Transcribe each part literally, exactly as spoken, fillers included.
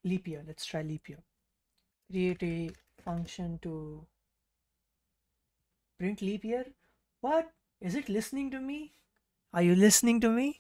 leap year. Let's try leap year. Create a function to print leap year. What? Is it listening to me? Are you listening to me?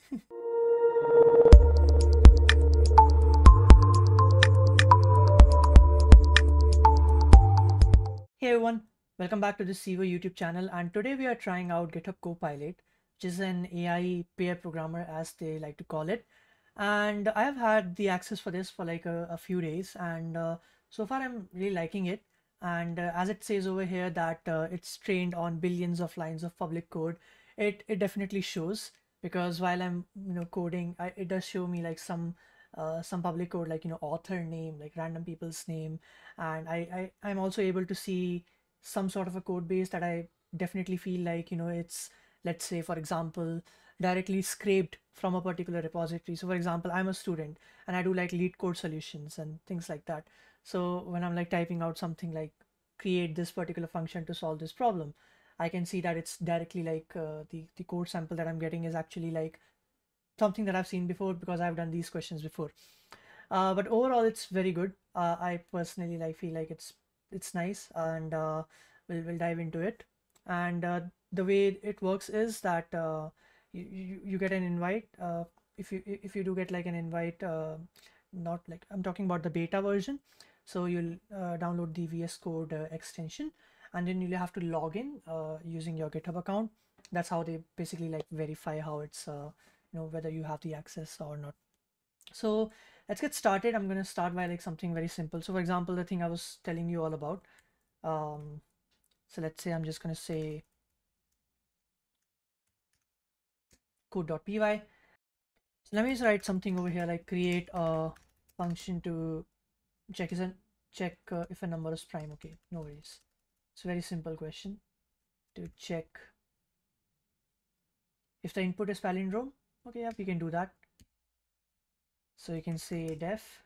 Hey everyone, welcome back to the Civo YouTube channel, and today we are trying out GitHub Copilot, which is an A I pair programmer as they like to call it. And I have had the access for this for like a, a few days, and uh, so far I'm really liking it. And uh, as it says over here that uh, it's trained on billions of lines of public code, it it definitely shows, because while I'm you know coding, I, it does show me like some uh, some public code, like you know author name, like random people's name, and I, I I'm also able to see some sort of a code base that I definitely feel like you know it's, let's say for example, directly scraped from a particular repository. So for example, I'm a student and I do like lead code solutions and things like that. So when I'm like typing out something like create this particular function to solve this problem, I can see that it's directly like uh, the the code sample that I'm getting is actually like something that I've seen before, because I've done these questions before. Uh, but overall, it's very good. Uh, I personally like feel like it's it's nice, and uh, we'll we'll dive into it. And uh, the way it works is that uh, you, you you get an invite. Uh, if you if you do get like an invite, uh, not like I'm talking about the beta version. So you'll uh, download the V S Code uh, extension, and then you'll have to log in uh, using your GitHub account. That's how they basically like verify how it's uh, you know whether you have the access or not. So let's get started. I'm going to start by like something very simple. So for example, the thing I was telling you all about. Um, so let's say I'm just going to say code.py. So let me just write something over here like create a function to check isn't check uh, if a number is prime. Okay, no worries. It's a very simple question to check if the input is palindrome. Okay, yeah, we can do that. So you can say def.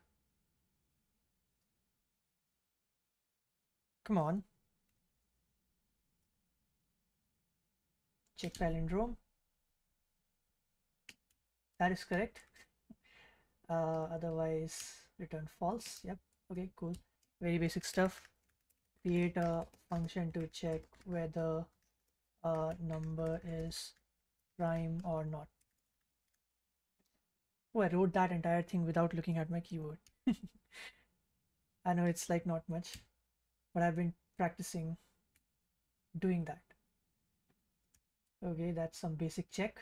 Come on. Check palindrome. That is correct. Uh, otherwise return false. Yep. Okay, cool. Very basic stuff. Create a function to check whether a number is prime or not. Oh, I wrote that entire thing without looking at my keyboard. I know it's like not much, but I've been practicing doing that. Okay, that's some basic check.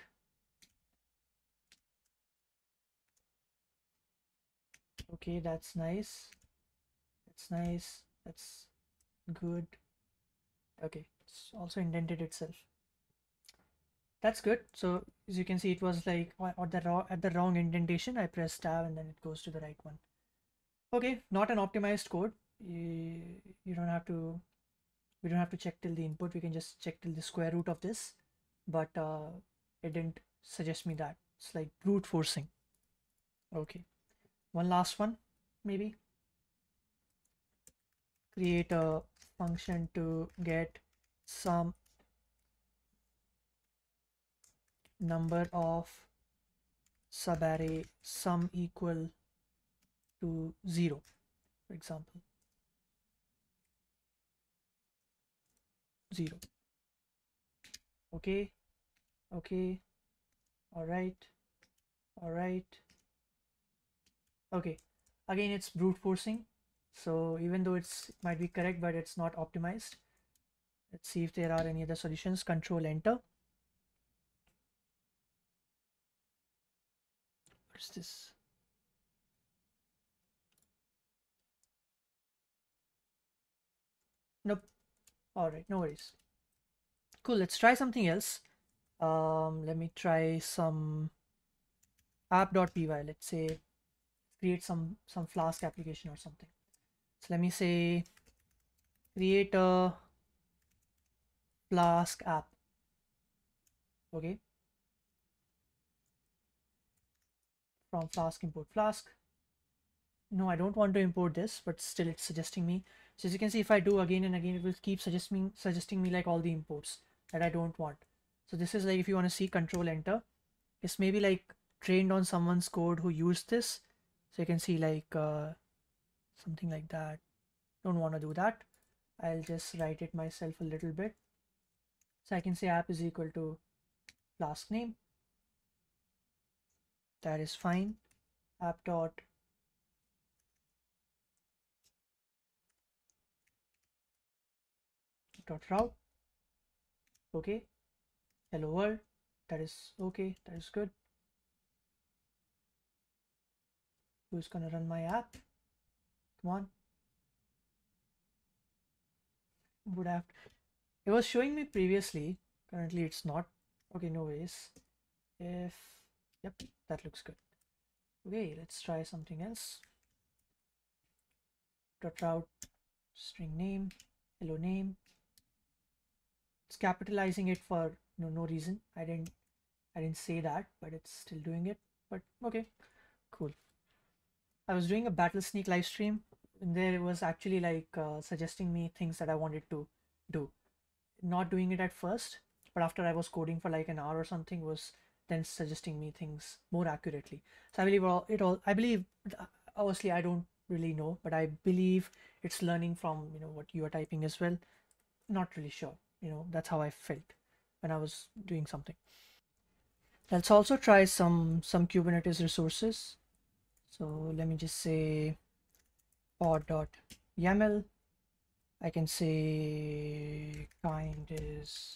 Okay, that's nice. That's nice. That's good. Okay, it's also indented itself. That's good. So as you can see, it was like at the wrong at the wrong indentation. I press tab and then it goes to the right one. Okay, not an optimized code. You, you don't have to. We don't have to check till the input. We can just check till the square root of this. But uh, it didn't suggest me that. It's like brute forcing. Okay, one last one, maybe. Create a function to get some number of subarray sum equal to zero, for example. Zero. Okay. Okay. All right. All right. Okay. Again, it's brute forcing. So even though it's it might be correct, but it's not optimized. Let's see if there are any other solutions. Control enter. What's this? Nope. All right, no worries. Cool. Let's try something else. Um, let me try some app.py. Let's say create some some Flask application or something. So let me say create a Flask app. Okay. From Flask import Flask. No, I don't want to import this, but still it's suggesting me. So as you can see, if I do again and again, it will keep suggesting suggesting me like all the imports that I don't want. So this is like, if you want to see, control enter. It's maybe like trained on someone's code who used this. So you can see like uh, something like that. Don't want to do that. I'll just write it myself a little bit. So I can say app is equal to class name. That is fine. App dot dot route. Okay. Hello world. That is okay. That is good. Who's gonna run my app? Come on. Would have. It was showing me previously. Currently, it's not. Okay, no worries. If yep, that looks good. Okay, let's try something else. Dot route string name. Hello name. It's capitalizing it for no no reason. I didn't I didn't say that, but it's still doing it. But okay, cool. I was doing a battle sneak live stream, and there it was actually like uh, suggesting me things that I wanted to do. Not doing it at first, but after I was coding for like an hour or something, was then suggesting me things more accurately. So I believe all it all. I believe obviously I don't really know, but I believe it's learning from you know what you are typing as well. Not really sure. You know that's how I felt when I was doing something. Let's also try some some Kubernetes resources. So let me just say pod.yaml. I can say kind is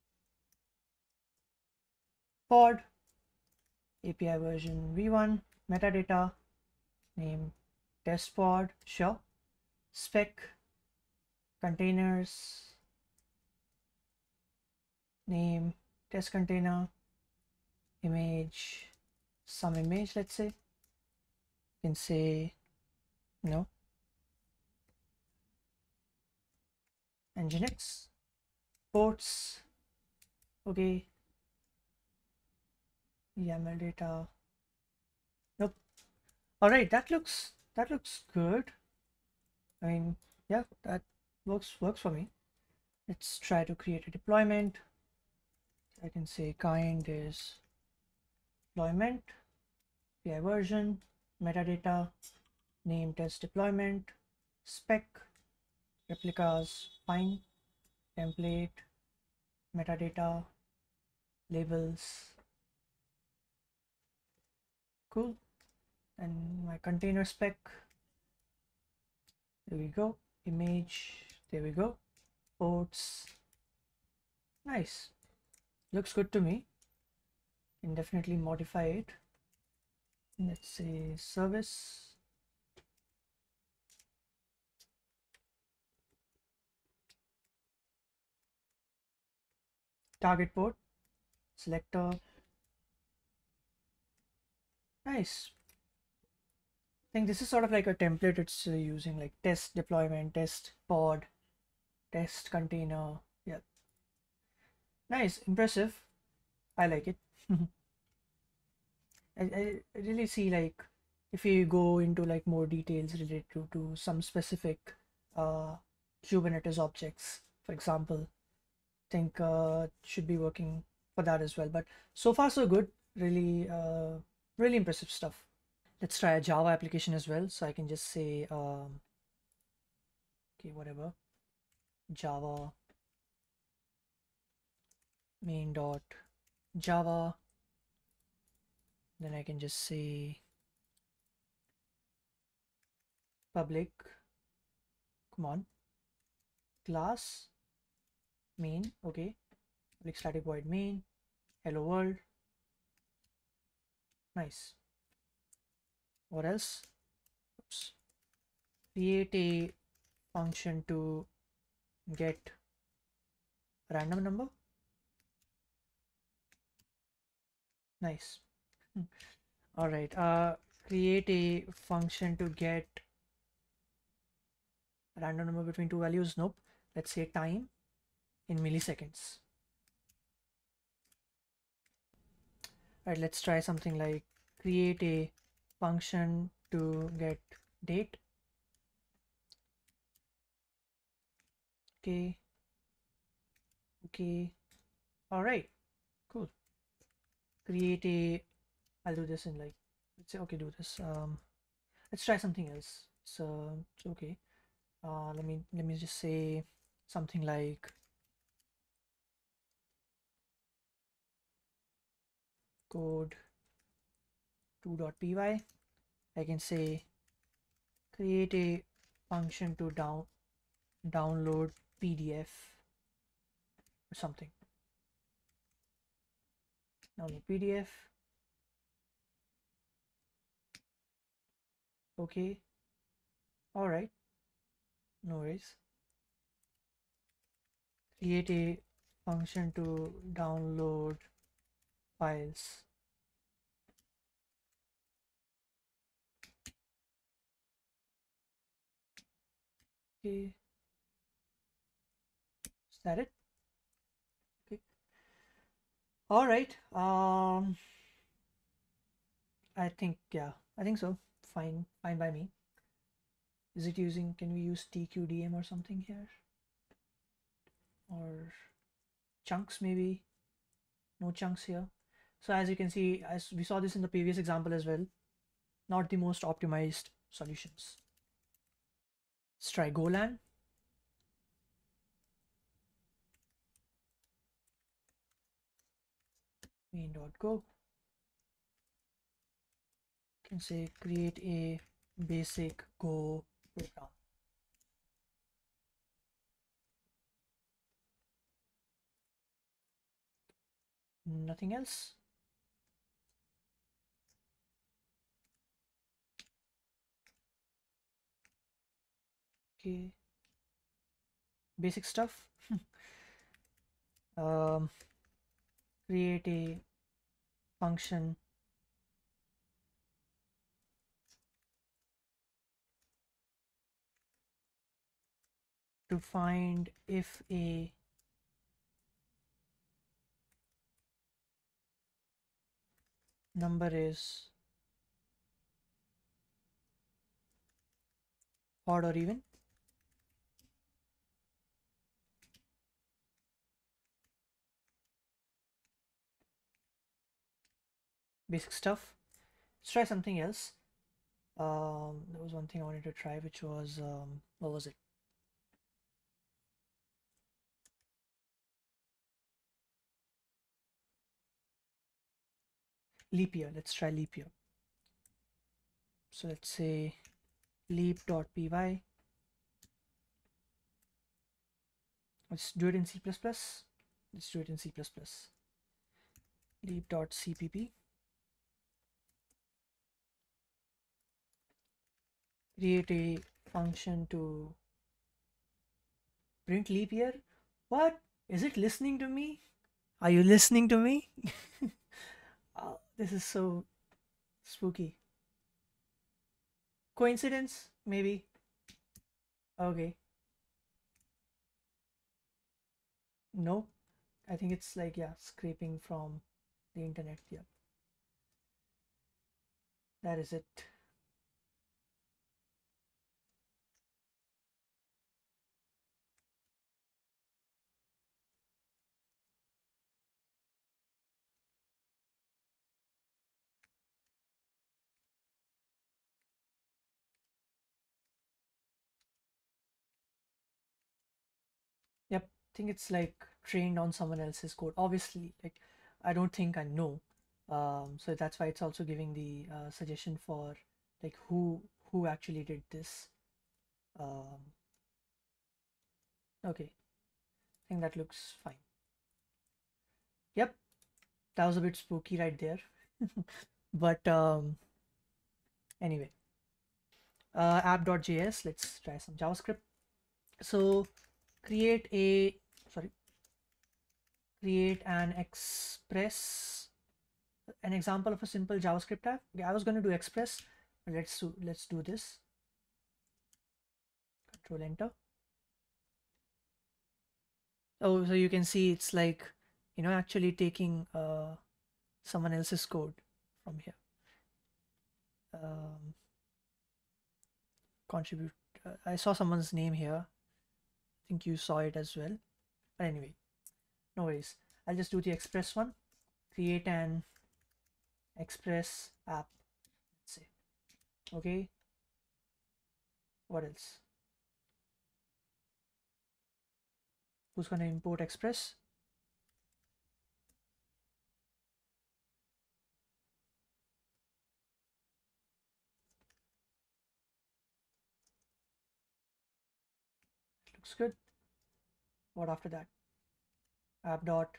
pod, A P I version v one, metadata, name test pod, sure, spec, containers, name test container, image, some image, let's say. You can say no, nginx, ports, okay, YAML data, nope. All right, that looks that looks good. I mean, yeah, that works works for me. Let's try to create a deployment. I can say kind is deployment, A P I version, metadata, name test deployment, spec, replicas, fine, template, metadata, labels, cool. And my container spec, there we go, image, there we go, ports, nice, looks good to me. Can definitely modify it. Let's say service, target port, selector, nice. I think this is sort of like a template it's uh, using, like test deployment, test pod, test container. Yeah, nice, impressive. I like it. I, I really see like if you go into like more details related to, to some specific uh, Kubernetes objects, for example, I think uh, should be working for that as well. But so far so good. Really, uh, really impressive stuff. Let's try a Java application as well. So I can just say, um, okay, whatever, Java main dot Java. Then I can just say public, come on, class main, okay, public static void main, hello world, nice. What else? Oops. Create a function to get a random number, nice. All right, uh, create a function to get a random number between two values, nope. Let's say time in milliseconds. All right, let's try something like create a function to get date. Okay, okay, all right, cool. Create a, I'll do this in like, let's say, okay, do this. Um, let's try something else. So it's okay. Uh, let me let me just say something like code two.py. I can say create a function to down download P D F or something. Download P D F. Okay. All right. No worries. Create a function to download files. Okay. Is that it? Okay. All right. Um, I think, yeah, I think so. Fine, fine by me. Is it using, can we use T Q D M or something here? Or chunks maybe? No chunks here. So as you can see, as we saw this in the previous example as well, not the most optimized solutions. Let's try Golang. Main.go. Can say create a basic Go program. Nothing else. Okay. Basic stuff. um, create a function to find if a number is odd or even. Basic stuff. Let's try something else. Um, there was one thing I wanted to try, which was um, what was it? Leap year. Let's try leap year. So let's say leap.py. Let's do it in C plus plus. Let's do it in C plus plus. Leap.cpp. Create a function to print leap year. What? Is it listening to me? Are you listening to me? Oh, this is so spooky. Coincidence? Maybe. Okay. No. I think it's like, yeah, scraping from the internet. Yeah. That is it. Yep. I think it's like trained on someone else's code. Obviously, like I don't think I know. Um, so that's why it's also giving the uh, suggestion for like who who actually did this. Um, okay. I think that looks fine. Yep. That was a bit spooky right there. But um, anyway, uh, app.js, let's try some JavaScript. So create a, sorry, create an express, an example of a simple JavaScript app. Okay, I was going to do express, but let's do, let's do this. Control enter. Oh, so you can see it's like, you know, actually taking uh, someone else's code from here. Um, contribute. Uh, I saw someone's name here. I think you saw it as well. But anyway, no worries. I'll just do the express one. Create an express app. Let's say. Okay. What else? Who's going to import Express? Looks good. What after that? App dot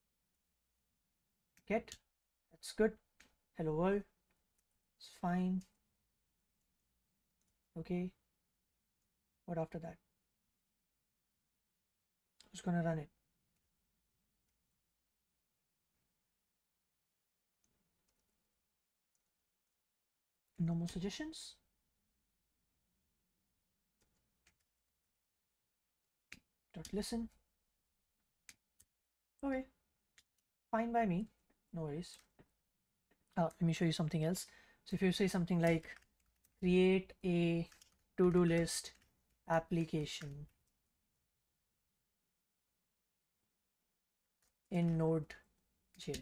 get. That's good. Hello world. It's fine. Okay. What after that? Who's gonna run it? No more suggestions? Dot listen. Okay. Fine by me. No worries. Uh, let me show you something else. So if you say something like create a to-do list application in Node.js.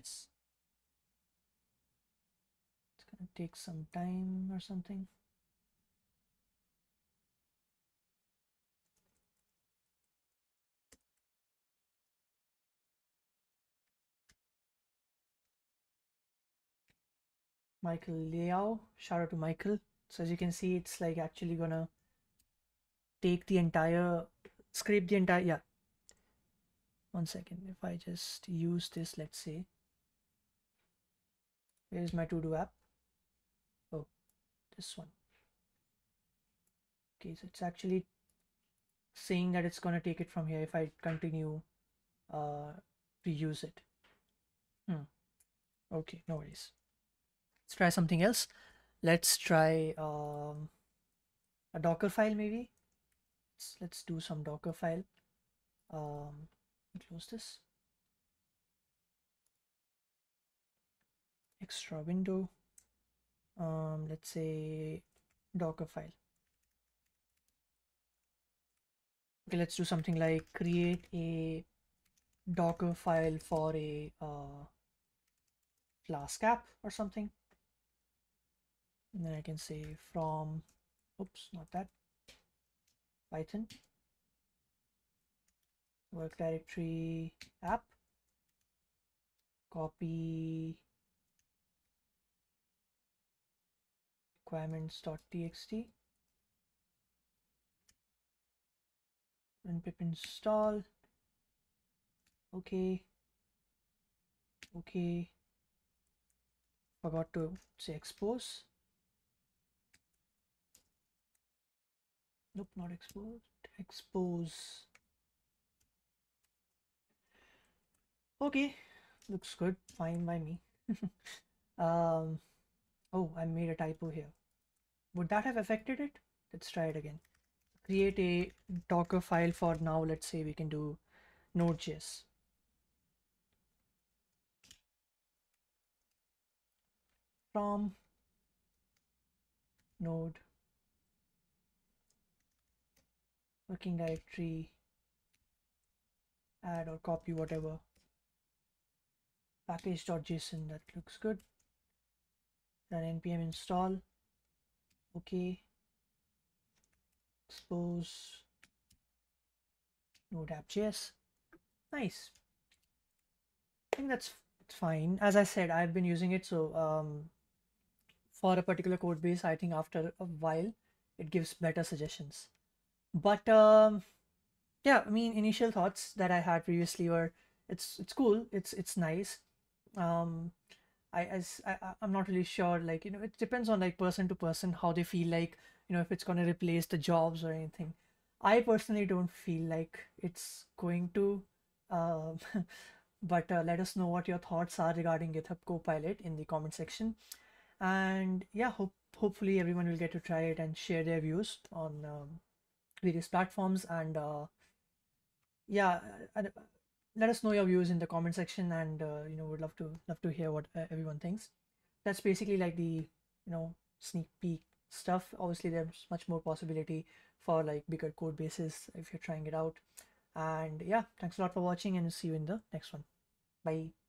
It's gonna take some time or something. Michael Liao, shout out to Michael. So as you can see, it's like actually gonna take the entire, scrape the entire, yeah. One second, if I just use this, let's say, here's my to-do app. Oh, this one. Okay, so it's actually saying that it's gonna take it from here if I continue uh, to use it. Hmm. Okay, no worries. Let's try something else. Let's try um, a Docker file maybe. Let's, let's do some Docker file. Um, close this. Extra window. Um, let's say Docker file. Okay, let's do something like create a Docker file for a uh, Flask app or something. And then I can say from, oops, not that, Python, work directory app, copy requirements.txt, and pip install. Okay. Okay. Forgot to say expose. Nope, not expose. Expose. Okay, looks good. Fine by me. um, oh, I made a typo here. Would that have affected it? Let's try it again. Create a Docker file for now. Let's say we can do Node.js. From node working directory add or copy whatever package.json. That looks good. Run npm install. Okay. Expose node app.js. Nice. I think that's fine. As I said, I've been using it, so um, for a particular code base, I think after a while it gives better suggestions. But um, yeah, I mean, initial thoughts that I had previously were it's it's cool, it's it's nice. Um, I as I I- I'm not really sure, like, you know, it depends on like person to person how they feel like, you know, if it's gonna replace the jobs or anything. I personally don't feel like it's going to. Um, but uh, let us know what your thoughts are regarding GitHub Copilot in the comment section. And yeah, hope hopefully everyone will get to try it and share their views on um, various platforms. And uh, yeah, uh, uh, let us know your views in the comment section, and uh, you know, would love to love to hear what uh, everyone thinks. That's basically like the, you know, sneak peek stuff. Obviously, there's much more possibility for like bigger code bases if you're trying it out. And yeah, thanks a lot for watching, and see you in the next one. Bye.